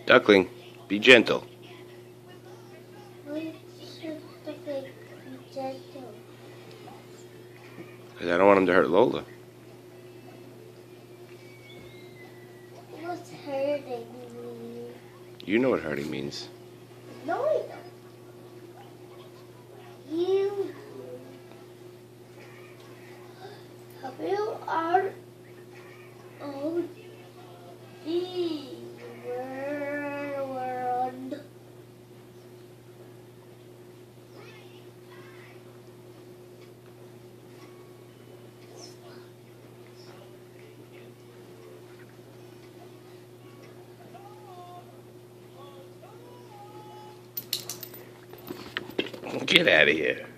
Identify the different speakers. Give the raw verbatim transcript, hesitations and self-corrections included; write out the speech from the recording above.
Speaker 1: Duckling, be gentle.
Speaker 2: Why should Duckling be gentle?
Speaker 1: Because I don't want him to hurt Lola.
Speaker 2: What's hurting me?
Speaker 1: You know what hurting means.
Speaker 2: No, I don't. You W R O D world.
Speaker 1: Get out of here.